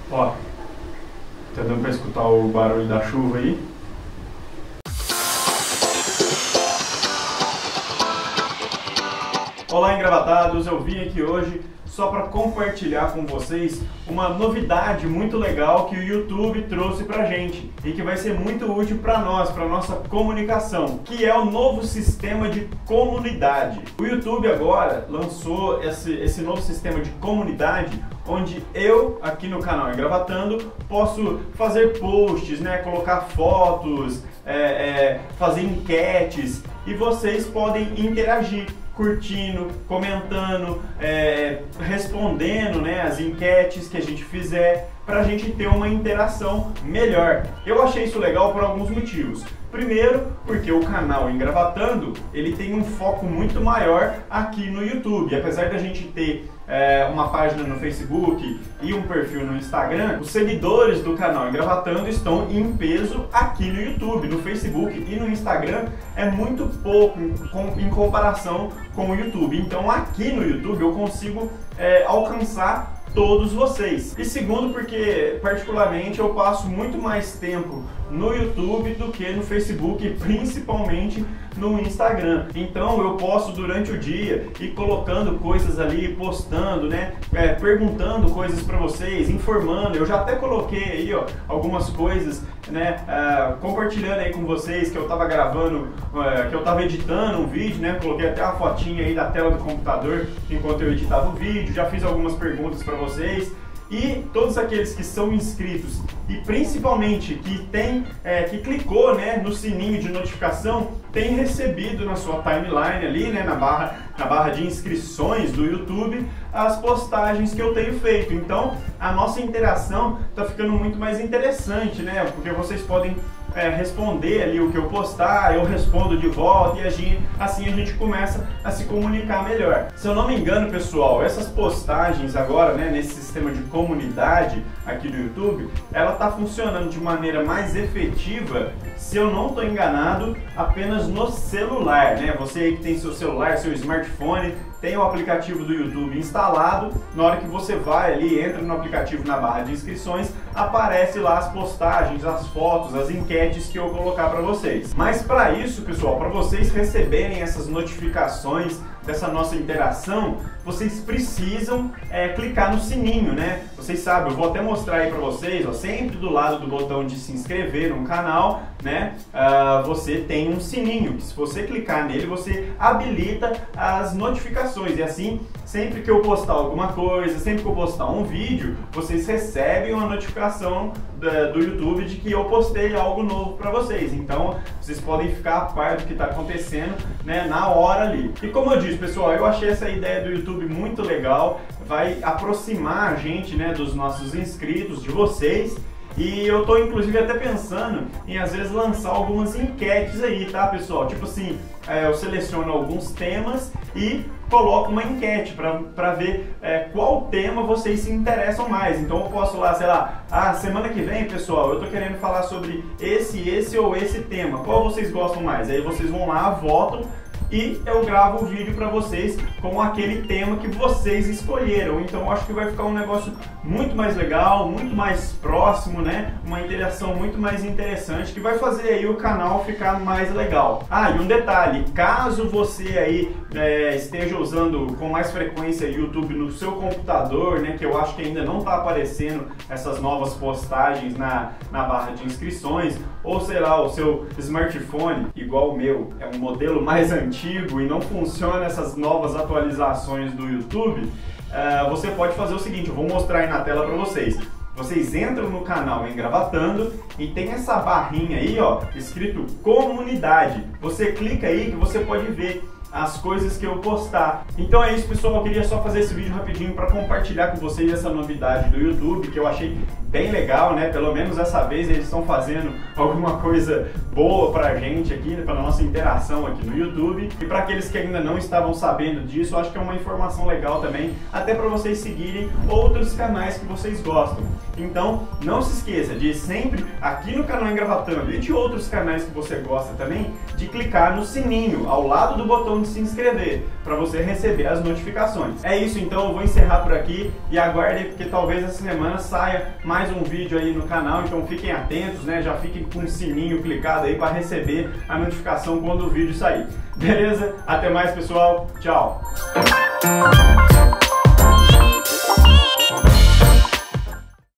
Ó, tá dando pra escutar o barulho da chuva aí? Olá, engravatados! Eu vim aqui hoje só para compartilhar com vocês uma novidade muito legal que o YouTube trouxe pra gente e que vai ser muito útil para nós, para nossa comunicação, que é o novo sistema de comunidade. O YouTube agora lançou esse novo sistema de comunidade, onde eu, aqui no canal Engravatando, posso fazer posts, né, colocar fotos, fazer enquetes, e vocês podem interagir, curtindo, comentando, respondendo, né, as enquetes que a gente fizer, para a gente ter uma interação melhor. Eu achei isso legal por alguns motivos. Primeiro, porque o canal Engravatando, ele tem um foco muito maior aqui no YouTube. Apesar da gente ter uma página no Facebook e um perfil no Instagram, os seguidores do canal Engravatando estão em peso aqui no YouTube. No Facebook e no Instagram é muito pouco em comparação com o YouTube. Então aqui no YouTube eu consigo alcançar todos vocês. E segundo, porque particularmente eu passo muito mais tempo no YouTube do que no Facebook, principalmente no Instagram. Então eu posso durante o dia ir colocando coisas ali, postando, né, perguntando coisas para vocês, informando. Eu já até coloquei aí, ó, algumas coisas, né, compartilhando aí com vocês que eu tava gravando, que eu tava editando um vídeo, né, coloquei até uma fotinha aí da tela do computador enquanto eu editava o vídeo. Já fiz algumas perguntas para vocês. E todos aqueles que são inscritos e principalmente que clicou, né, no sininho de notificação, tem recebido na sua timeline ali, né, na barra de inscrições do YouTube, as postagens que eu tenho feito. Então a nossa interação está ficando muito mais interessante, né, porque vocês podem responder ali o que eu postar, eu respondo de volta e assim a gente começa a se comunicar melhor. Se eu não me engano, pessoal, essas postagens agora, né, nesse sistema de comunidade aqui do YouTube, ela está funcionando de maneira mais efetiva, se eu não estou enganado, apenas no celular, né? Você aí que tem seu celular, seu smartphone, tem o aplicativo do YouTube instalado, na hora que você vai ali, entra no aplicativo na barra de inscrições, aparece lá as postagens, as fotos, as enquetes que eu colocar para vocês. Mas para isso, pessoal, para vocês receberem essas notificações dessa nossa interação, vocês precisam clicar no sininho, né? Vocês sabem, eu vou até mostrar aí para vocês, ó, sempre do lado do botão de se inscrever no canal, né? Você tem um sininho, que se você clicar nele, você habilita as notificações, e assim, sempre que eu postar alguma coisa, sempre que eu postar um vídeo, vocês recebem uma notificação do YouTube de que eu postei algo novo para vocês. Então vocês podem ficar a par do que está acontecendo, né, na hora ali. E como eu disse, pessoal, eu achei essa ideia do YouTube muito legal, vai aproximar a gente, né, dos nossos inscritos, de vocês. E eu tô inclusive até pensando em às vezes lançar algumas enquetes aí, tá, pessoal? Tipo assim, eu seleciono alguns temas e coloco uma enquete para ver qual tema vocês se interessam mais. Então eu posso lá, sei lá, semana que vem, pessoal, eu tô querendo falar sobre esse ou esse tema. Qual vocês gostam mais? Aí vocês vão lá, votam, e eu gravo o vídeo para vocês com aquele tema que vocês escolheram. Então eu acho que vai ficar um negócio muito mais legal, muito mais próximo, né? Uma interação muito mais interessante, que vai fazer aí o canal ficar mais legal. E um detalhe, caso você aí esteja usando com mais frequência YouTube no seu computador, né, que eu acho que ainda não está aparecendo essas novas postagens na barra de inscrições, ou sei lá, o seu smartphone, igual o meu, é um modelo mais antigo e não funciona essas novas atualizações do YouTube, você pode fazer o seguinte, eu vou mostrar aí na tela para vocês. Vocês entram no canal Engravatando e tem essa barrinha aí, ó, escrito comunidade. Você clica aí que você pode ver as coisas que eu postar. Então é isso, pessoal, eu queria só fazer esse vídeo rapidinho para compartilhar com vocês essa novidade do YouTube, que eu achei bem legal, né? Pelo menos dessa vez eles estão fazendo alguma coisa boa pra gente aqui, pra nossa interação aqui no YouTube. E para aqueles que ainda não estavam sabendo disso, eu acho que é uma informação legal também, até para vocês seguirem outros canais que vocês gostam. Então, não se esqueça de sempre, aqui no canal Engravatando e de outros canais que você gosta também, de clicar no sininho ao lado do botão de se inscrever, para você receber as notificações. É isso, então eu vou encerrar por aqui e aguardem, porque talvez essa semana saia mais um vídeo aí no canal, então fiquem atentos, né? Já fiquem com o sininho clicado aí para receber a notificação quando o vídeo sair. Beleza? Até mais, pessoal. Tchau!